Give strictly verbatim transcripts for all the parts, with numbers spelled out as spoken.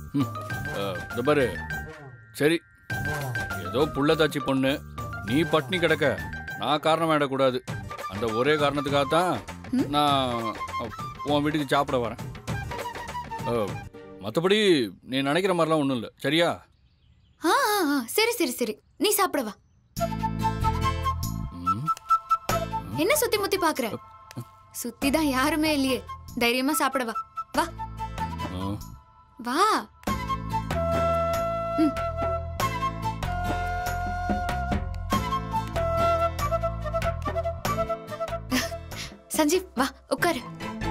இந்த பாரு, சரி ஏதோ புள்ளதாச்சி பொண்ணு, நீ பட்னி கிடக்க நான் காரணம் ஆயிடக்கூடாது. அந்த ஒரே காரணத்துக்காக தான் நான் உன் வீட்டுக்கு சாப்பிட வரேன். மற்றபடி நீ நினைக்கிற மாதிரிலாம் ஒன்றும் இல்லை, சரியா? ஆ சரி சரி சரி, நீ சாப்பிட வா. என்ன சுத்தி முத்தி பாக்குற? சுத்தி தான் யாருமே இல்லையே, தைரியமா சாப்பிட வா. வா வா. சஞ்சீவ் வா உட்காரு.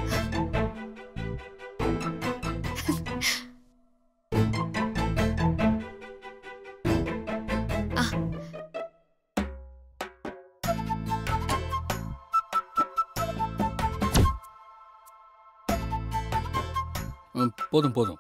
போதும் போதும்.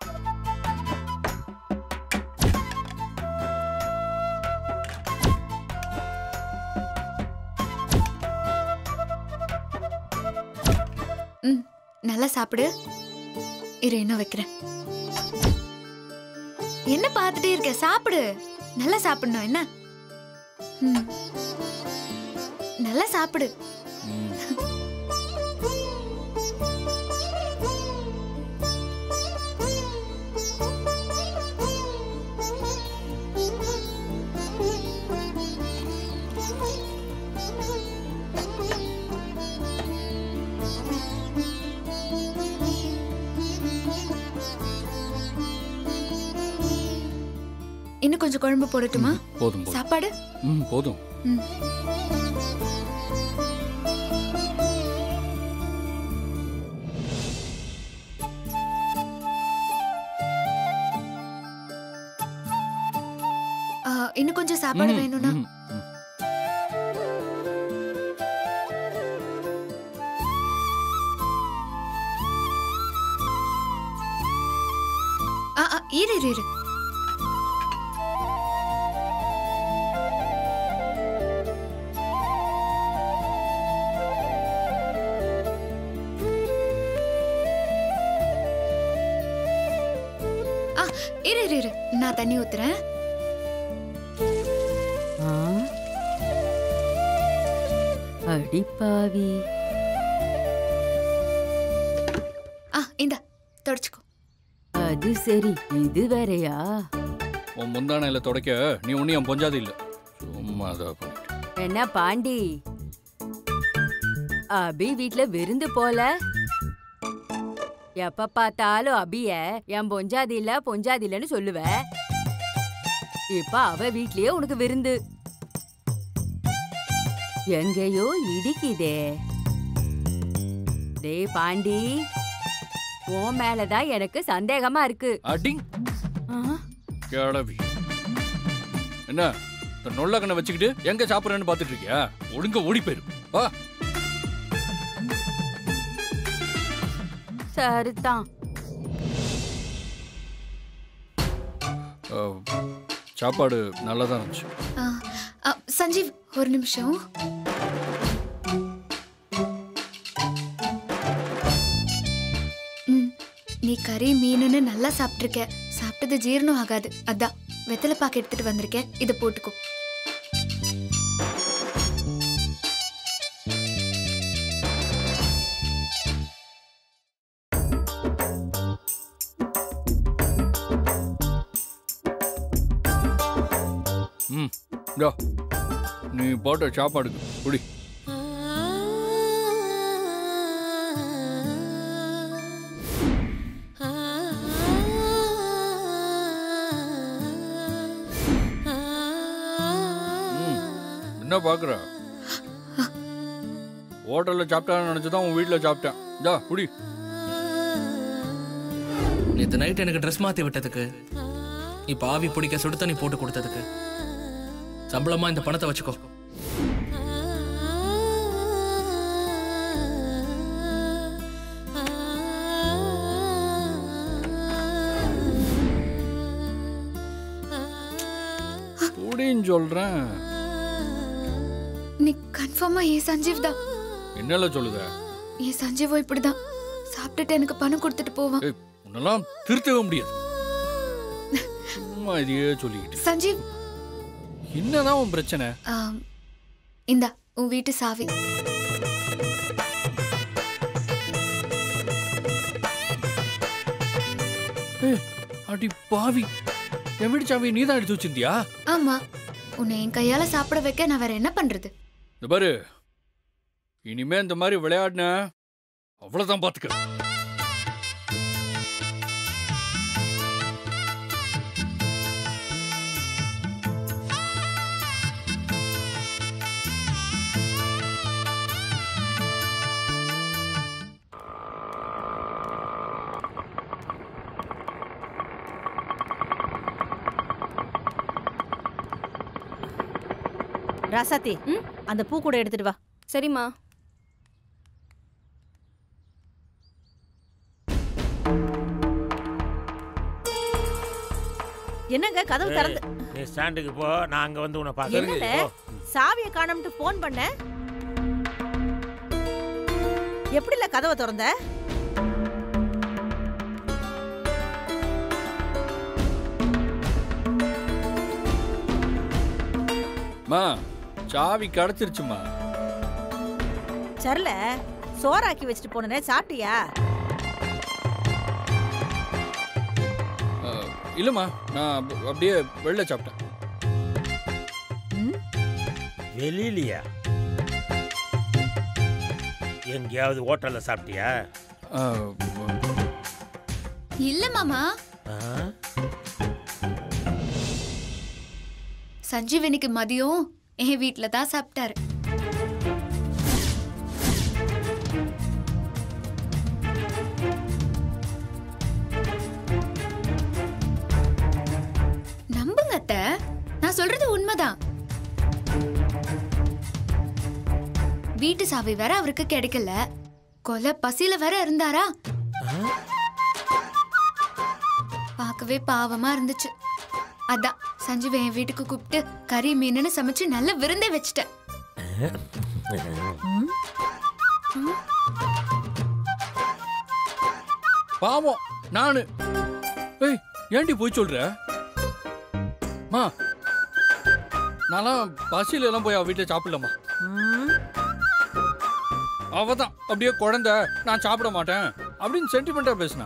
ம் நல்லா சாப்பிடு. இரு இன்னும் வைக்கிறேன். என்ன பார்த்துட்டே இருக்க? சாப்பிடு. நல்லா சாப்பிடணும் என்ன? ம் நல்லா சாப்பிடு. இன்னும் கொஞ்சம் குழம்பு போடட்டுமா? போதும். சாப்பாடு ம் போதும். ம் இன்னும் கொஞ்சம் சாப்பாடு வேணும்னா இரு இரு இரு. இரு இரு இரு, நான் தண்ணி ஊத்துறேன். அடிப்பாவி. ஆ இந்த தொடச்சுக்கோ. அது சரி, இது வேறயா? உன் முந்தானையில தொடக்க நீ ஒன்னும் பொஞ்சாது இல்ல, சும்மா தான். என்ன பாண்டி, அபி வீட்ல விருந்து போல? எப்ப பார்த்தாலும் அபிய என் பொஞ்சாதி இல்ல பொஞ்சாதி இல்லன்னு சொல்லுவ. இப்ப அவ வீட்லயே உனக்கு விருந்து. எங்கேயோ இடிக்குதே. டே பாண்டி, உன் மேலதான் எனக்கு சந்தேகமா இருக்கு. அடிங் கேளவி. என்ன நொல்ல கண்ணை வச்சுக்கிட்டு எங்க சாப்பிடுறேன்னு பாத்துட்டு இருக்கியா? ஒழுங்க ஓடி போயிரு. வா. சரிதான். சாப்பாடு நல்லாதான் இருந்துச்சு. சஞ்சீவ் ஒரு நிமிஷம். நீ கறி மீனுன்னு நல்லா சாப்பிட்டுருக்க. சாப்பிட்டது ஜீரணம் ஆகாது, அதான் வெத்தலை பாக்கு எடுத்துட்டு வந்திருக்கேன், இதை போட்டுக்கோ. ம் நீ போட்ட சாப்பாடுக்கு குடி. என்ன பாக்குற? ஹோட்டல்ல சாப்பிட்டான்னு நினைச்சுதான் உன் வீட்டுல சாப்பிட்டேன். ஜா குடி. நேற்று நைட் எனக்கு ட்ரெஸ் மாத்தி விட்டதுக்கு, இப்ப ஆவி பிடிக்க சுடு தண்ணி போட்டு கொடுத்ததுக்கு சம்பளமா இந்த பணத்தை வச்சுக்கோ. குடின்னு சொல்றேன். நீ கன்ஃபார்மா ஏ சஞ்சீவ் தான்? என்னல சொல்லுத? ஏ சஞ்சீவோ இப்படிதான் சாப்பிட்டுட்டு எனக்கு பணம் கொடுத்துட்டு போவான். உன்னெல்லாம் திருத்தவே முடியாது. சும்மா இதையே சொல்லிக்கிட்டு. சஞ்சீவ், என்னதான் உன் பிரச்சனை? ஆம், இந்தா உன் வீட்டு சாவி. ஏய், அடி பாவி, என் வீட்டு சாவி நீ தான் எடுத்து வச்சிருந்தியா? ஆமா, உன்னை என் கையால சாப்பிட வைக்க நான் வேற என்ன பண்றது? இந்த பாரு, இனிமே இந்த மாதிரி விளையாடின அவ்வளவுதான் பாத்துக்க. ராசாத்தி, அந்த பூ கூட எடுத்துட்டு வா. சரிம்மா. என்னங்க கதவு திறந்து? நீ ஸ்டாண்டுக்கு போ, நான் அங்க வந்து உன்னை பாக்குறேன். சாவியை காணோம்னு போன் பண்ண, எப்படில கதவை திறந்த? மா, சாவி கிடைச்சிருச்சுமா. சரல, சோறாக்கி வச்சுட்டு போனே, சாப்பிட்டியா? இல்லம்மா, நான் அப்படியே வெளில சாப்பிட்டேன். வெளியிலையா? எங்கேயாவது ஹோட்டல்ல சாப்பிட்டியா? இல்ல மாமா, சஞ்சீவ் இன்னைக்கு மதியம் என் வீட்டுல தான் சாப்பிட்டாரு. நம்புங்க அத்தை, நான் சொல்றது உண்மைதான். வீட்டு சாவி வேற அவருக்கு கிடைக்கல, கொலை பசியில வேற இருந்தாரா. பார்க்கவே பாவமா இருந்துச்சு. அதான் சஞ்சீவ் என் வீட்டுக்கு கூப்பிட்டு கறி மீன்னு சமைச்சு நல்ல விருந்தே வச்சுட்டேன். பாவம் நானு. ஏய், ஏண்டி போய் சொல்ற? மா, நான்லாம் பசியில எல்லாம் போய் அவ வீட்டுல சாப்பிடலாமா? அவதான் அப்படியே குழந்தை, நான் சாப்பிட மாட்டேன் அப்படின்னு சென்டிமெண்டா பேசினா.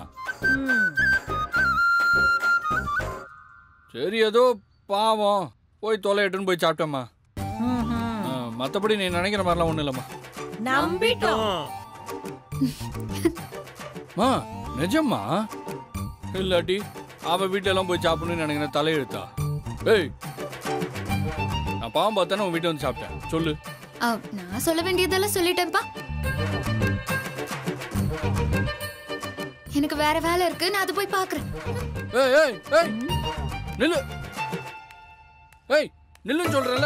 சரி, ஏதோ பாவம் போய் தொலைட்டுன்னு போய் சாப்பிட்டேம்மா. மத்தபடி நீ நினைக்கிற மாதிரிலாம் ஒண்ணு இல்லம்மா. நம்பிட்டோம். மா, நிஜம்மா? இல்லாட்டி அவ வீட்டுல எல்லாம் போய் சாப்பிடணும்னு நினைக்கிற தலையெழுத்தா? ஏய், நான் பாவம் பார்த்தானே உன் வீட்டை வந்து சாப்பிட்டேன். சொல்லு. நான் சொல்ல வேண்டியதெல்லாம் சொல்லிட்டேன்ப்பா. எனக்கு வேற வேலை இருக்கு, நான் அது போய் பாக்குறேன். ஏய் ஏய் ஏய், நில்லு. ஏய், நில்லுன்னு சொல்றேன்ல.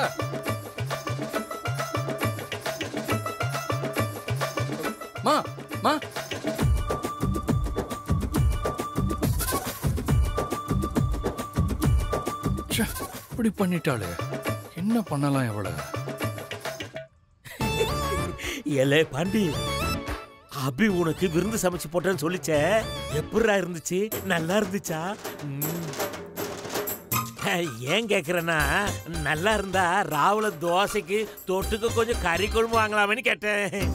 மா மா, இப்படி பண்ணிட்டாளே, என்ன பண்ணலாம் எவ்வளவு? ஏலே பாண்டி, அபி உனக்கு விருந்து சமைச்சு போட்டேன்னு சொல்லிச்சே, எப்படிரா இருந்துச்சு? நல்லா இருந்துச்சா? ஏன் கேக்குறேன்னா, நல்லா இருந்தா ராவுல தோசைக்கு தொட்டுக்கு கொஞ்சம் கறி குழம்பு வாங்கலாமேன்னு கேட்டேன்.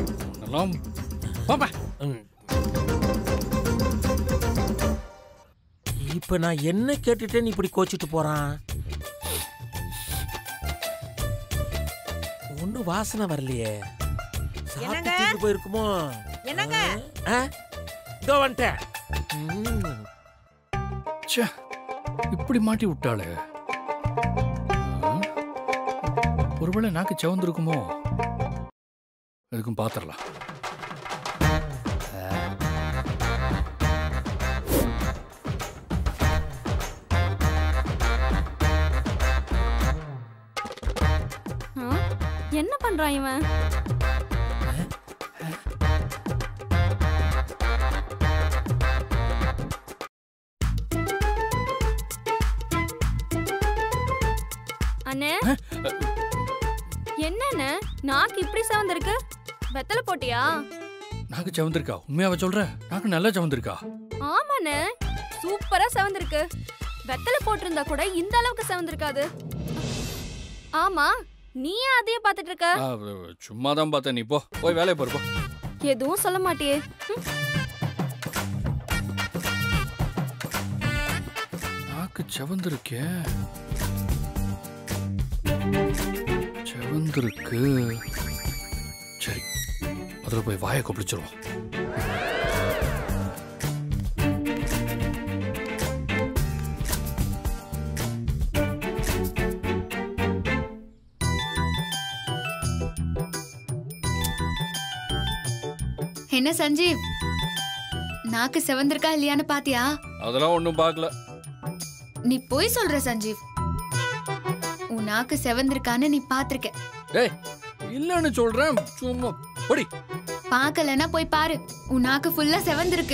இப்ப நான் என்ன கேட்டுட்டேன்னு இப்படி கோச்சிட்டு போறான்? ஒண்ணு வாசனை வரலையே, சாப்பிட்டு போயிருக்குமோ? என்னங்க? இதோ வந்துட்டேன். இப்படி மாட்டி விட்டாளே, ஒருவேளை நாக்கு செவந்திருக்குமோ? அதுக்கும் பாத்திரலாம். என்ன பண்றான் இவன்? அண்ணே, என்ன நாக்கு இப்படி சவந்திருக்கு? வெத்தலை போட்டியா? நாக்கு செவந்திருக்கா? உண்மையாவ சொல்ற? நாக்கு நல்லா செவந்திருக்கா? ஆமாண்ணே, சூப்பரா சவந்திருக்கு. வெத்தலை போட்டிருந்தா கூட இந்த அளவுக்கு செவந்திருக்காது. ஆமா, நீ ஏன் அதையே பார்த்துட்டு இருக்க? சும்மா தான் பார்த்தேன். நீ போ, போய் வேலையை பாரு போ. எதுவும் சொல்ல மாட்டியே. நாக்கு செவந்திருக்கே, செவந்திருக்கு. சரி, அதில் போய் வாயை கொப்பளிச்சிருவோம். என்ன சஞ்சீவ், நாக்கு செவந்திருக்கா இல்லையான்னு பாத்தியா? அதெல்லாம் ஒண்ணும் பார்க்கல. நீ போய் சொல்ற சஞ்சீவ். உன் நாக்கு செவந்திருக்கான்னு நீ பாத்திருக்க. ஏய், இல்லன்னு சொல்றேன். சும்மா போடி. பார்க்கலன்னா போய் பாரு. உன் நாக்கு ஃபுல்லா செவந்திருக்கு.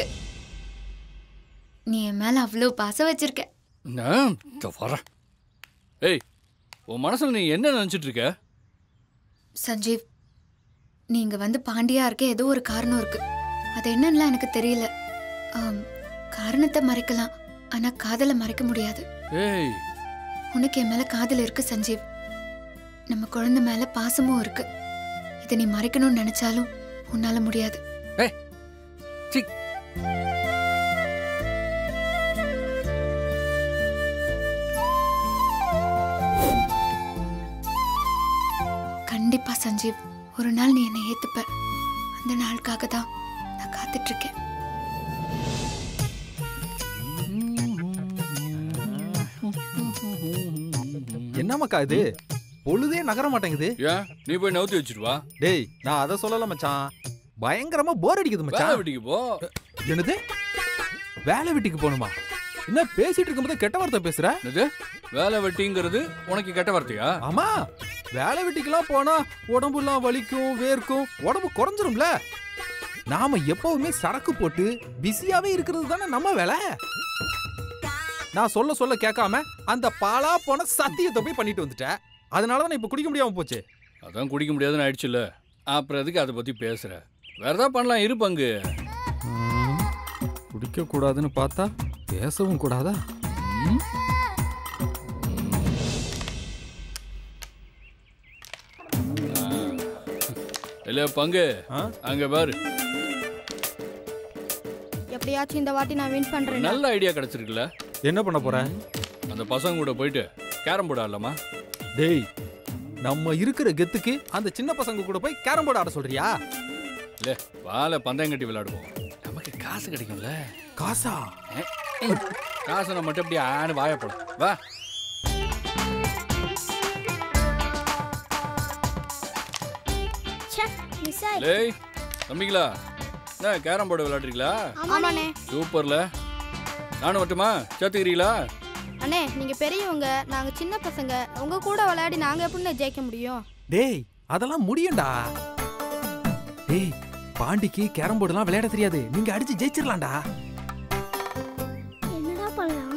நீ என் மேல அவ்வளவு பாசம் வச்சிருக்க. நான் வரேன். ஏய், உன் மனசுல நீ என்ன நினைச்சிட்டு இருக்க? சஞ்சீவ், நீங்க வந்து பாண்டியா இருக்க ஏதோ ஒரு காரணம் இருக்கு. அது என்னன்னு எனக்கு தெரியல. காரணத்தை மறைக்கலாம், ஆனா காதலை மறைக்க முடியாது. ஏய், உனக்கு என் மேல காதல் இருக்கு சஞ்சீவ். நம்ம குழந்தை மேல பாசமும் இருக்கு. இதை நீ மறைக்கணும்னு நினைச்சாலும் உன்னால முடியாது. ஏய், சீ. கண்டிப்பா சஞ்சீவ், ஒரு நாள் நீ என்னை ஏத்துப்ப. அந்த நாளுக்காக தான் நான் காத்துட்டு இருக்கேன். என்னமாக்கா இது? பொழுதே நகர மாட்டேங்குது. ஏன் நீ போய் நவுத்தி வச்சிருவா? டேய், நான் அதை சொல்லல மச்சான். பயங்கரமா போர் அடிக்குது மச்சான். வேலை வெட்டிக்கு போ. என்னது? வேலை வெட்டிக்கு போகணுமா? என்ன பேசிட்டு இருக்கும்போது கெட்ட வார்த்தை பேசுற? என்னது வேலை வெட்டிங்கிறது உனக்கு கெட்ட வார்த்தையா? ஆமா, வேலை வெட்டிக்கெல்லாம் போனா உடம்புலாம் வலிக்கும், வேர்க்கும், உடம்பு குறைஞ்சிரும்ல. நாம எப்பவுமே சரக்கு போட்டு பிஸியாவே இருக்கிறது தானே நம்ம வேலை. நான் சொல்ல சொல்ல கேட்காம அந்த பாலா போன சத்தியத்தை போய் பண்ணிட்டு வந்துட்டேன். அதனாலதான் இப்ப குடிக்க முடியாம போச்சு. அதான் குடிக்க முடியாதுன்னு ஆயிடுச்சுல்ல, அப்புறம் எதுக்கு அதை பத்தி பேசுற? வேற ஏதாவது பண்ணலாம், இரு பங்கு. குடிக்க கூடாதுன்னு பார்த்தா பேசவும் கூடாதா? இல்ல பங்கு, அங்க பாரு. எப்படியாச்சும் இந்த வாட்டி நான் வின் பண்றேன். நல்ல ஐடியா கிடைச்சிருக்குல்ல. என்ன பண்ண போற? அந்த பசங்க கூட போயிட்டு கேரம் போர்டு ஆடலாமா? டேய், நம்ம இருக்கிற கெத்துக்கு அந்த சின்ன பசங்க கூட போய் கேரம் போர்டு ஆட சொல்றியா? இல்ல, வாழை பந்தயம் கட்டி விளையாடுவோம். நமக்கு காசு கிடைக்கும்ல. காசா? காசை நம்ம மட்டும் எப்படி ஆடு வாயப்படும். வா. லேய் தம்பிங்களா, என்ன கேரம் போர்டு விளையாடுறீங்களா? ஆமாண்ணே. சூப்பர்ல. நானும் மட்டுமா சேர்த்துக்கிறீங்களா? அண்ணே, நீங்க பெரியவங்க, நாங்க சின்ன பசங்க. உங்க கூட விளையாடி நாங்க எப்படி ஜெயிக்க முடியும்? டேய், அதெல்லாம் முடியும்டா. டேய், பாண்டிக்கு கேரம் போர்டுலாம் விளையாட தெரியாது. நீங்க அடிச்சு ஜெயிச்சிரலாம்டா. என்னடா பண்ணலாம்?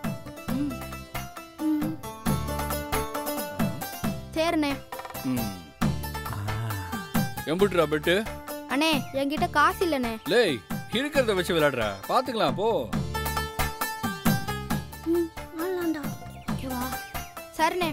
சரிண்ணே. எம்புட்டுரா பெட்டு? அண்ணே, என்கிட்ட காசு இல்லண்ணே. லேய், இருக்கிறத வச்சு விளையாடுற, பாத்துக்கலாம் போ. சரிண்ணே.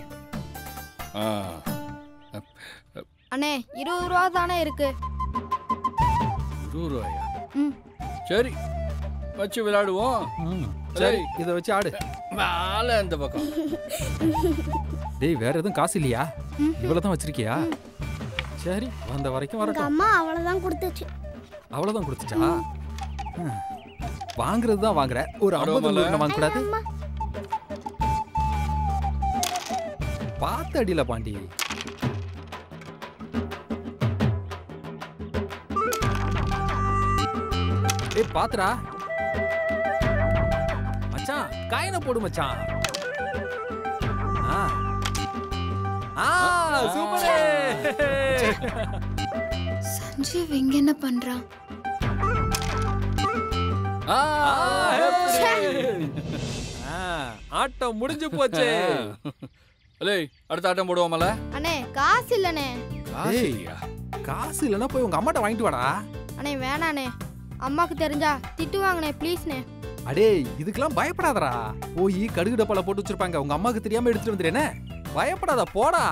அண்ணே, இருபது ரூபா தானே இருக்கு. இருபது ரூபாயா? சரி, வச்சு விளையாடுவோம். சரி, இத வச்சு ஆடு. மேல இந்த பக்கம். டேய், வேற எதுவும் காசு இல்லையா? இவ்வளவுதான் வச்சிருக்கியா? சரி, வந்த வரைக்கும் வரட்டும். அம்மா அவ்வளவுதான் கொடுத்துச்சு. அவ்வளவுதான் கொடுத்துச்சா? வாங்குறது தான் வாங்குற. ஒரு ஐம்பது நூறு வாங்க கூடாது? பார்த்து அடியில பாண்டி. ஏய், பாத்துடா மச்சான். காயினை போடு மச்சான். ஆ ஆ, சூப்பரே. சஞ்சீவ் இங்க என்ன பண்றான்? ஆட்டம் முடிஞ்சு போச்சு. லேய், அடுத்த ஆட்டம் போடுவோமல. அண்ணே, காசு இல்லண்ணே. காசு இல்லனா போய் உங்க அம்மாட்ட வாங்கிட்டு வாடா. அண்ணே வேணாண்ணே, அம்மாக்கு தெரிஞ்சா திட்டுவாங்கண்ணே. ப்ளீஸ்ண்ணே. அடே இதுக்கெல்லாம் பயப்படாதடா. போய் கடுகு டப்பால போட்டு வச்சிருப்பாங்க. உங்க அம்மாக்கு தெரியாம எடுத்துட்டு வந்துடுறேனே. பயப்படாத போடா.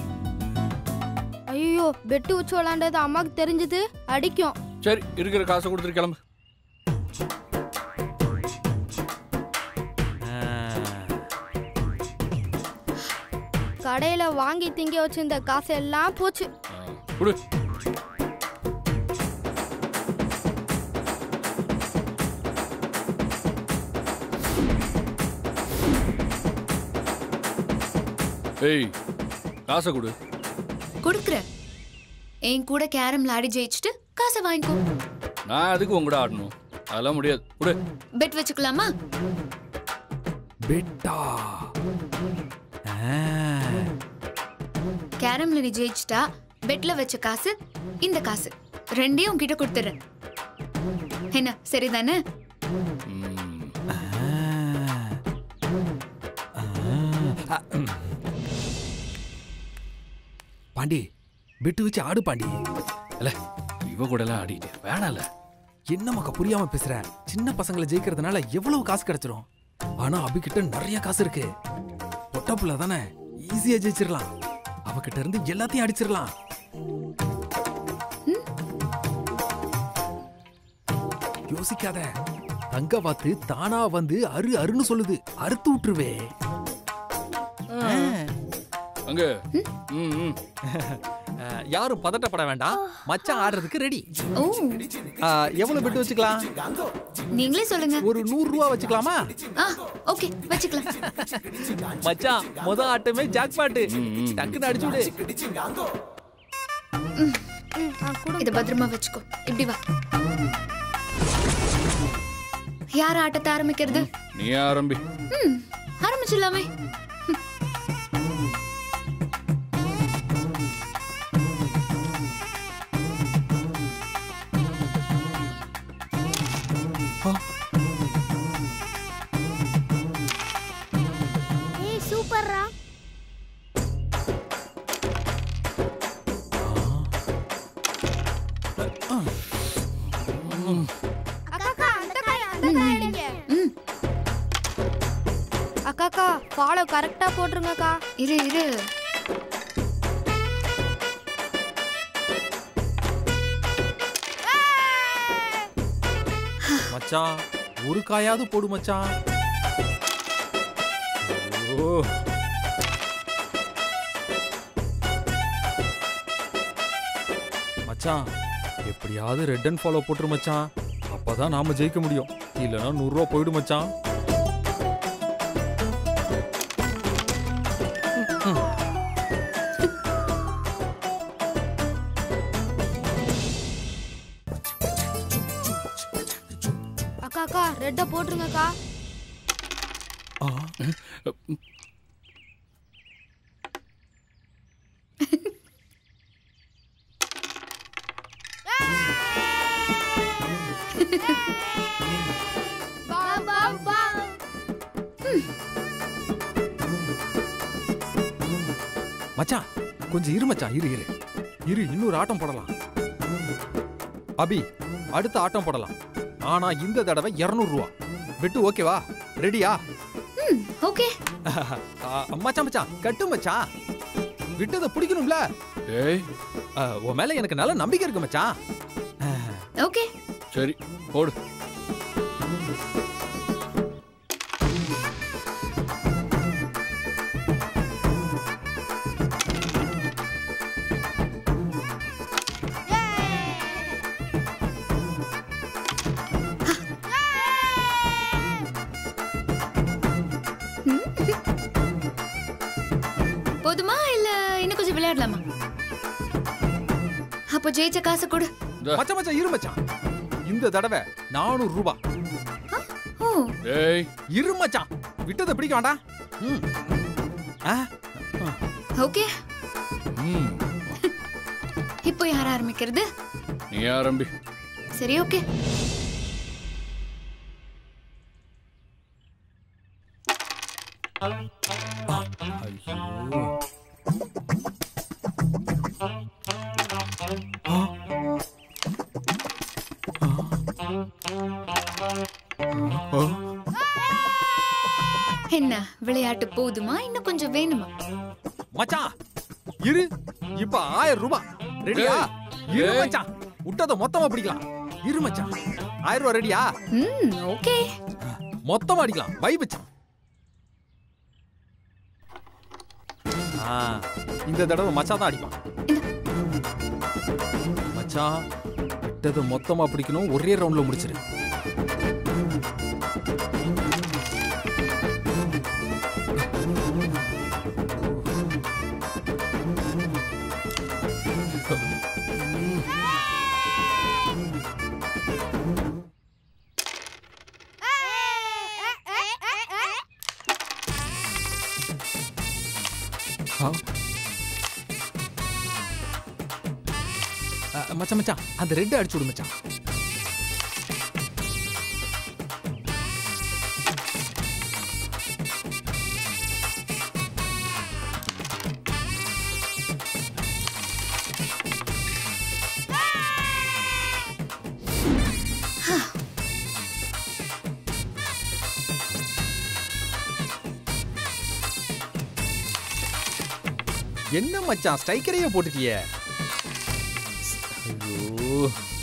ஐயோ பெட்டு வச்சு விளாண்டது அம்மாக்கு தெரிஞ்சது அடிக்கும். சரி இருக்கிற காசை கொடுத்துட்டு கிளம்பு. கடையில வாங்கி திங்க வச்சிருந்த காசு எல்லாம் போச்சு. குடு. ஏய் காசை கொடு. கொடுக்குறேன். என் கூட கேரம் விளையாடி ஜெயிச்சுட்டு காசை வாங்கிக்கோ. நான் அதுக்கு உங்க கூட ஆடணும்? அதெல்லாம் முடியாது. கொடு. பெட் வச்சுக்கலாமா? பெட்டா? கேரம்ல நீ ஜெயிச்சுட்டா பெட்ல வச்ச காசு இந்த காசு ரெண்டையும் உன்கிட்ட கொடுத்துறேன். என்ன சரிதானே? பாண்டி பெட்டு வச்சு ஆடு பாண்டி. இல்ல இவ கூட எல்லாம் ஆடிட்டு வேணால. என்ன மக்கா புரியாம பேசுற? சின்ன பசங்களை ஜெயிக்கிறதுனால எவ்வளவு காசு கிடைச்சிரும். ஆனா அபிகிட்ட நிறைய காசு இருக்கு. பொட்ட புள்ள தானே, ஈஸியா ஜெயிச்சிடலாம். அவகிட்ட இருந்து எல்லாத்தையும் அடிச்சிடலாம். யோசிக்காத. தங்க வாத்து தானா வந்து அரு அருன்னு சொல்லுது. அறுத்து விட்டுருவே. அங்க யாரும் பதட்டப்பட வேண்டாம். மச்சான் ஆடுறதுக்கு ரெடி. ஓ எவ்வளவு பெட்டு வச்சுக்கலாம்? நீங்களே சொல்லுங்க. ஒரு நூறு ரூபா வச்சுக்கலாமா? ஓகே வச்சுக்கலாம். மச்சான் முத ஆட்டமே ஜாக்பாட். டக்குன்னு அடிச்சு விடு. இத பத்திரமா வச்சுக்கோ. இப்படி வா. யார் ஆட்டத்தை ஆரம்பிக்கிறது? நீ ஆரம்பி. ம் ஆரம்பிச்சிடலாமே. ஏய் சூப்பர்ரா. அக்காக்கா அந்த காய் அந்த காய் அடிங்க. அக்காக்கா ஃபாலோ கரெக்ட்டா போட்ருங்கக்கா. இரு இரு. மச்சான் ஒரு காயாவது போடு மச்சான். ஓ மச்சான் எப்படியாவது ரெட் அண்ட் ஃபாலோ போட்டுரு மச்சான். அப்பதான் நாம ஜெயிக்க முடியும். இல்லைன்னா நூறு ரூபா போயிடு மச்சான். அக்காக்கா ரெட்ட போட்ருங்கக்கா. மச்சான் கொஞ்சம் இரு மச்சான். இரு இரு இரு இன்னொரு ஆட்டம் போடலாம். அபி அடுத்த ஆட்டம் போடலாம். ஆனா இந்த தடவை இருநூறு ரூபா வெட்டு. ஓகேவா? ரெடியா? ஓகே. மச்சான் மச்சான் கட்டு மச்சான். விட்டதை பிடிக்கணும்ல. ஏய் உன் மேல எனக்கு நல்ல நம்பிக்கை இருக்கு மச்சான். ஓகே சரி போடு. போதுமா இல்ல இன்னும் கொஞ்சம் விளையாடலாமா? அப்போ ஜெயிச்ச காசு கொடு. மச்சான் மச்சான் இரு மச்சான். இந்த தடவை நானூறு ரூபா. ஓ ஏய் இரு மச்சான். விட்டதை பிடிக்க வேண்டாம். ஓகே. இப்போ யார் ஆரம்பிக்கிறது? நீ ஆரம்பி. சரி ஓகே. ஐயோ என்ன விளையாட்டு போதுமா இன்னும் கொஞ்சம் வேணுமா? மச்சான் இரு, இப்ப ஆயிரம் ரூபாய் ரெடியா? இரு ஏய். மச்சான், விட்டத மொத்தமா பிடிக்கலாம். இரு மச்சான், ஆயிரம் ரூபாய் ரெடியா? ம் ஓகே. மொத்தமா அடிக்கலாம். பை மச்சான். ஆ, இந்த தடவை மச்சான் தான் அடிப்பான். மச்சான், விட்டத மொத்தமா பிடிக்கணும். ஒரே ரவுண்ட்ல முடிச்சிரு. மச்சான் மச்சான் அந்த ரெட் அடிச்சு விடு மச்சான். என்ன மச்சான் ஸ்ட்ரைக்கரையே போட்டுட்டியே? ஐயோ